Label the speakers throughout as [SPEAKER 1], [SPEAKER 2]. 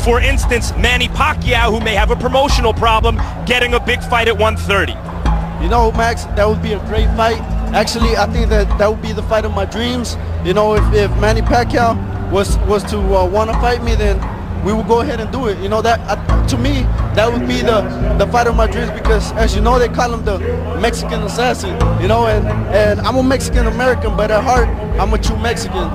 [SPEAKER 1] For instance, Manny Pacquiao, who may have a promotional problem, getting a big fight at 130.
[SPEAKER 2] You know, Max, that would be a great fight. Actually, I think that would be the fight of my dreams. You know, if Manny Pacquiao was to want to fight me, then we would go ahead and do it. You know, that to me, that would be the fight of my dreams, because as you know, they call him the Mexican assassin. You know, and I'm a Mexican American, but at heart, I'm a true Mexican.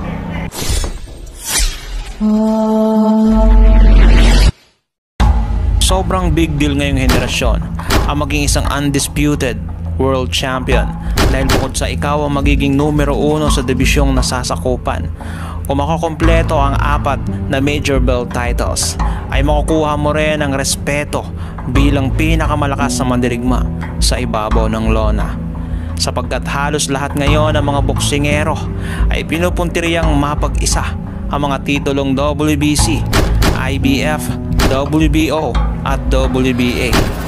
[SPEAKER 3] Sobrang big deal ngayong henerasyon ang maging isang undisputed world champion, dahil bukod sa ikaw ang magiging numero 1 sa dibisyong nasasakupan, kung makukumpleto ang 4 na major belt titles, ay makukuha mo rin ang respeto bilang pinakamalakas na mandirigma sa ibabaw ng lona. Sapagkat halos lahat ngayon ng mga boksingero ay pinupuntiriyang mapag-isa ang mga titulong WBC, IBF, WBO at WBA.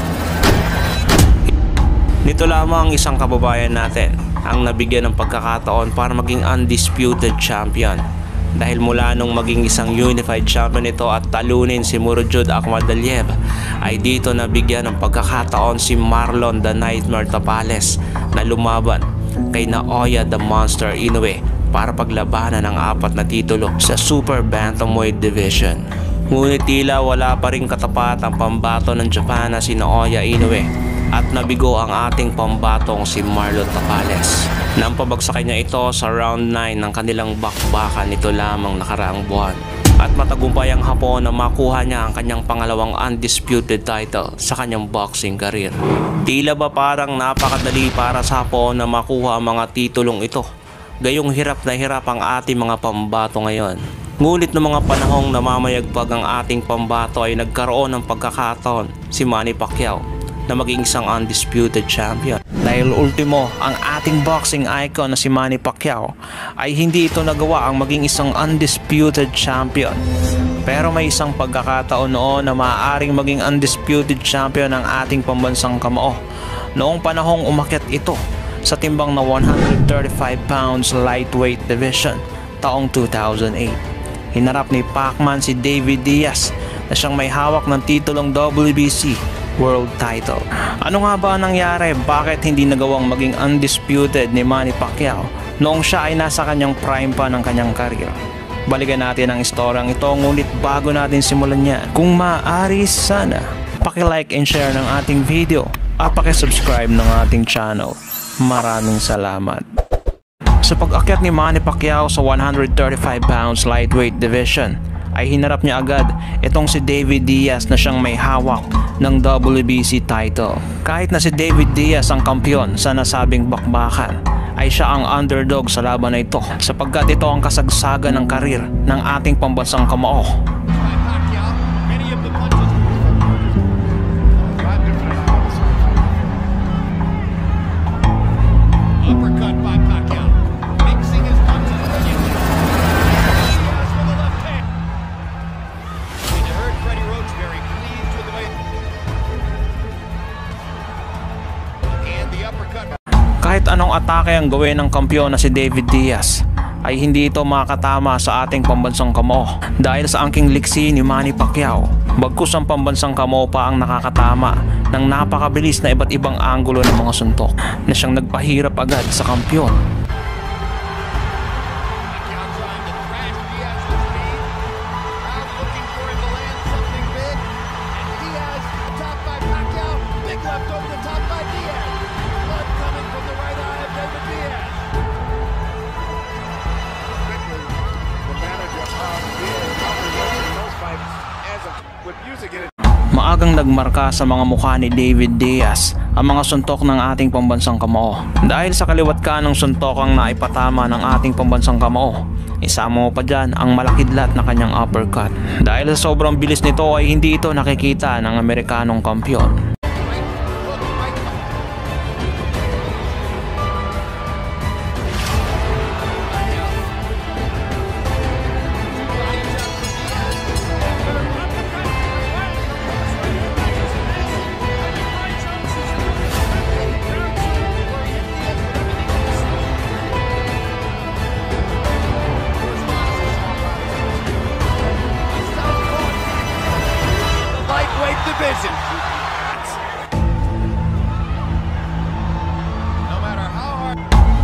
[SPEAKER 3] Nito lamang isang kababayan natin ang nabigyan ng pagkakataon para maging undisputed champion, dahil mula nung maging isang unified champion ito at talunin si Murodjod Akhmadaliev, ay dito nabigyan ng pagkakataon si Marlon the Nightmare Tapales na lumaban kay Naoya the Monster Inoue para paglabanan ng 4 na titulo sa Super Bantamweight Division. Ngunit tila wala pa rin katapat ang pambato ng Japan na si Naoya Inoue, at nabigo ang ating pambatong si Marlon Tapales nang pabagsakin niya ito sa round 9 ng kanilang bakbakan nito lamang nakaraang buwan. At matagumpay ang Hapon na makuha niya ang kanyang pangalawang undisputed title sa kanyang boxing career. Tila ba parang napakadali para sa Hapon na makuha ang mga titulong ito, gayong hirap na hirap ang ating mga pambato ngayon. Ngunit noong mga panahong namamayagpag ang ating pambato ay nagkaroon ng pagkakataon si Manny Pacquiao na maging isang undisputed champion. Dahil ultimo, ang ating boxing icon na si Manny Pacquiao ay hindi ito nagawa ang maging isang undisputed champion. Pero may isang pagkakataon noon na maaaring maging undisputed champion ng ating pambansang kamao noong panahong umakyat ito sa timbang na 135 pounds lightweight division taong 2008. Hinarap ni Pacman si David Diaz na siyang may hawak ng titulong WBC world title. Ano nga ba nangyari? Bakit hindi nagawang maging undisputed ni Manny Pacquiao noong siya ay nasa kanyang prime pa ng kanyang career? Balikan natin ang istoryang ito, ngunit bago natin simulan yan, kung maaari sana paki-like and share ng ating video at paki-subscribe ng ating channel. Maraming salamat. Sa pag-akyat ni Manny Pacquiao sa 135 pounds lightweight division, ay hinarap niya agad itong si David Diaz na siyang may hawak ng WBC title. Kahit na si David Diaz ang kampiyon sa nasabing bakbakan, ay siya ang underdog sa laban na ito, sapagkat ito ang kasagsagan ng karir ng ating pambansang kamao. Kahit anong atake ang gawin ng kampiyon na si David Diaz, ay hindi ito makakatama sa ating pambansang kamao dahil sa angking liksi ni Manny Pacquiao. Bagkus ang pambansang kamao pa ang nakakatama ng napakabilis na iba't ibang anggulo ng mga suntok na siyang nagpahirap agad sa kampiyon. Maagang nagmarka sa mga mukha ni David Diaz ang mga suntok ng ating pambansang kamao. Dahil sa kaliwat kanang suntok ang naipatama ng ating pambansang kamao, isama mo pa dyan ang malakidlat na kanyang uppercut. Dahil sa sobrang bilis nito ay hindi ito nakikita ng Amerikanong kampiyon.
[SPEAKER 4] division. No matter how hard.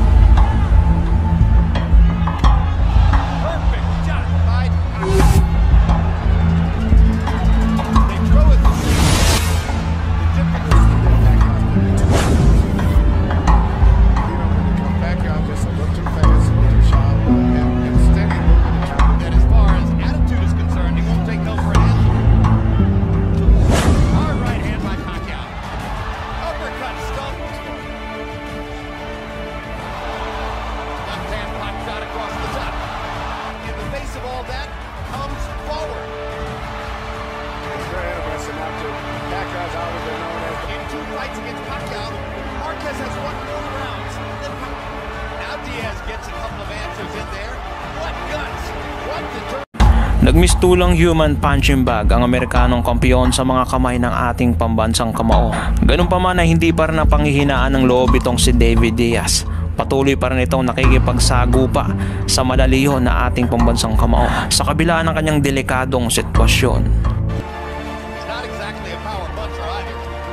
[SPEAKER 4] Perfect shot. They throw it to Pacquiao just a little too fast, a little shy, and steady moving the counter. And as far as attitude is concerned, he won't take no for an answer. Hard right hand by Pacquiao. Uppercut stumped. Left hand pop shot across the top. In the face of all that, comes forward. It's very interesting now too. Pacquiao's always been known as in 2 fights against Pacquiao, Marquez has won more rounds than Pacquiao. Now Diaz gets a couple of answers in there. What guts! What determination!
[SPEAKER 3] Nagmistulang human punching bag ang Amerikanong kampiyon sa mga kamay ng ating pambansang kamao. Ganun pa man ay hindi pa rin ang panghihinaan ng loob itong si David Diaz. Patuloy pa rin itong nakikipagsagupa sa malaliho na ating pambansang kamao sa kabila ng kanyang delikadong sitwasyon.
[SPEAKER 4] He's not exactly a power puncher either.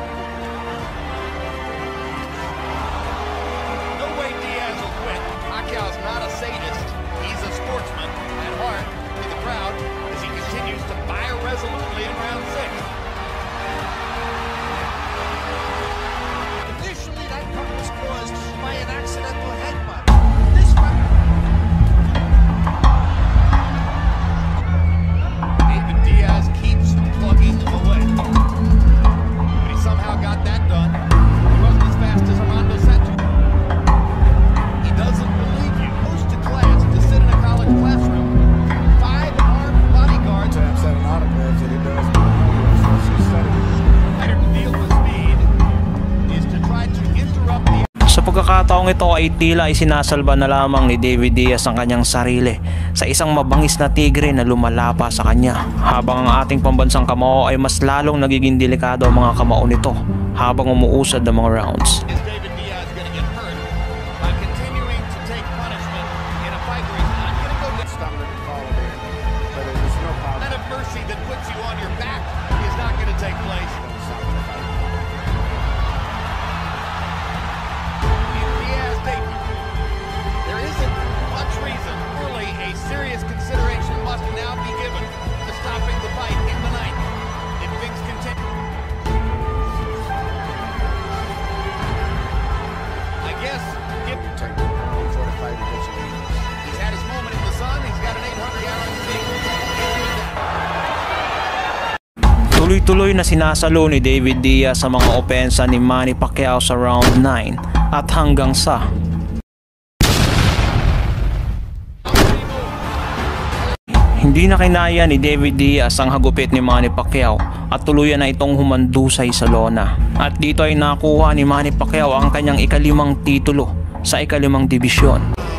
[SPEAKER 4] No way Diaz will quit. Pacquiao's not a sadist. He's a sportsman at heart to the crowd as he continues to fire resolutely in round 6.
[SPEAKER 5] Initially, that cut was caused by an accidental headbutt. This fight,
[SPEAKER 4] David Diaz keeps plugging away. But he somehow got that done. He wasn't as fast as Armando Sanchez. He doesn't believe you. Goes to class to sit in a college classroom. 5 armed bodyguards.
[SPEAKER 6] Sam said an autograph that he does.
[SPEAKER 4] Better to deal with speed is to try to interrupt the
[SPEAKER 3] Sa pagkakataong ito ay tila isinasalba na lamang ni David Diaz ang kanyang sarili sa isang mabangis na tigre na lumalapa sa kanya. Habang ang ating pambansang kamao ay mas lalong nagiging delikado ang mga kamao nito habang umuusad ng mga rounds.
[SPEAKER 4] Is David Diaz going to get hurt by continuing to take punishment in a fight where he's not going to go down?
[SPEAKER 6] Stumbling and falling in, but there's no problem.
[SPEAKER 4] Kind of mercy that puts you on your back is not going to take place. In Diaz debut, there isn't much reason. Surely a serious consideration must now be given to stopping the fight in the ninth. If things continue, I guess if
[SPEAKER 6] Take the round for the fight eventually.
[SPEAKER 4] he's had his moment in the sun, he's got an 800-gallon tank.
[SPEAKER 3] Tuloy-tuloy na sinasalo ni David Diaz sa mga opensa ni Manny Pacquiao sa round 9 at hanggang sa hindi na kinaya ni David Diaz ang hagupit ni Manny Pacquiao at tuluyan na itong humandusay sa lona. At dito ay nakuha ni Manny Pacquiao ang kanyang ika-5 titulo sa ika-5 dibisyon.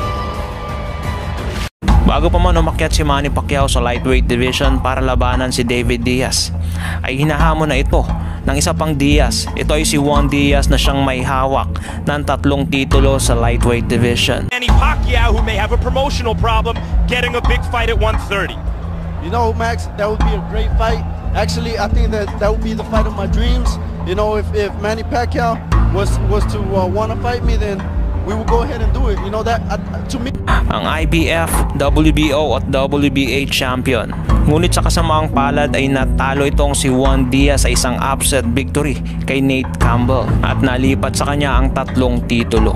[SPEAKER 3] Bago pa man umakyat si Manny Pacquiao sa lightweight division para labanan si David Diaz, ay hinahamon na ito ng isa pang Diaz. Ito ay si Juan Diaz na siyang may hawak ng 3 titulo sa lightweight division.
[SPEAKER 1] Manny Pacquiao, who may have a promotional problem getting a big fight at 130.
[SPEAKER 2] You know, Max, that would be a great fight. Actually, I think that would be the fight of my dreams. You know, if Manny Pacquiao was to want to fight me, then we will go ahead and do it. You know, that to me.
[SPEAKER 3] Ang IBF, WBO at WBA champion. Ngunit sa kasamaang palad ay natalo itong si Juan Diaz sa isang upset victory kay Nate Campbell at nalipat sa kanya ang 3 titulo.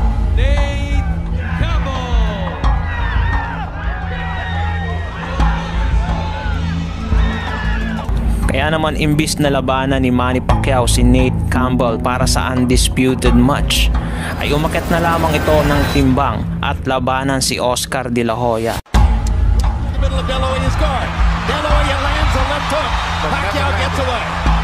[SPEAKER 3] Kaya naman imbis na labanan ni Manny Pacquiao si Nate Campbell para sa undisputed match, ay umakyat na lamang ito ng timbang at labanan si Oscar De La Hoya.
[SPEAKER 4] The middle of De La Hoya's guard. De La Hoya lands a left hook. Pacquiao gets away.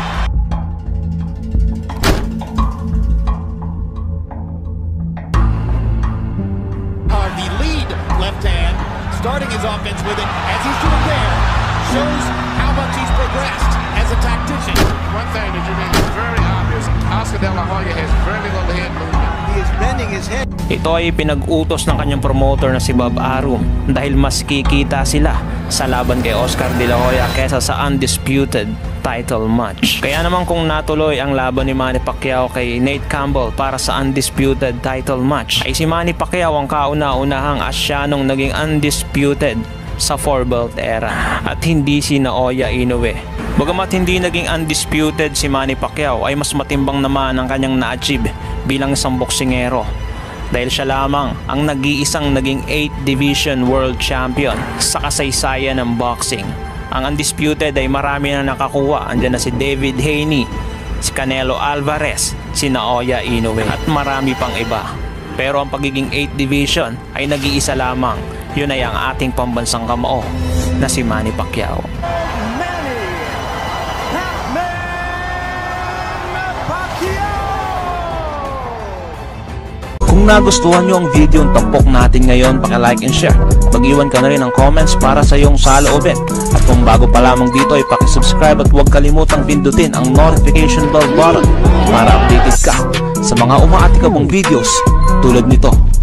[SPEAKER 4] The lead left hand, starting his offense with it, as he's doing there, shows how much he's progressed as a tactician.
[SPEAKER 6] One thing that you mean is very obvious. Oscar De La Hoya has very little head movement.
[SPEAKER 5] he is bending his head.
[SPEAKER 3] Ito ay pinag-utos ng kanyang promoter na si Bob Arum dahil mas kikita sila sa laban kay Oscar De La Hoya kesa sa undisputed title match. Kaya naman kung natuloy ang laban ni Manny Pacquiao kay Nate Campbell para sa undisputed title match, ay si Manny Pacquiao ang kauna-unahang Asyanong naging undisputed sa 4-belt era at hindi si Naoya Inoue. Bagamat hindi naging undisputed si Manny Pacquiao, ay mas matimbang naman ang kanyang na-achieve bilang isang boksingero dahil siya lamang ang nag-iisang naging 8th Division World Champion sa kasaysayan ng boxing. Ang undisputed ay marami na nakakuha. Andiyan na si David Haney, si Canelo Alvarez, si Naoya Inoue at marami pang iba. Pero ang pagiging 8th Division ay nag-iisa lamang. Yun ay ang ating pambansang kamao na si Manny Pacquiao. Kung nagustuhan nyo ang video ng tampok natin ngayon, paki-like and share. Mag-iwan ka na rin ng comments para sa iyong saloobin. At kung bago pa lamang dito ay paki-subscribe at huwag kalimutang pindutin ang notification bell button para updated ka sa mga umaatikabong videos tulad nito.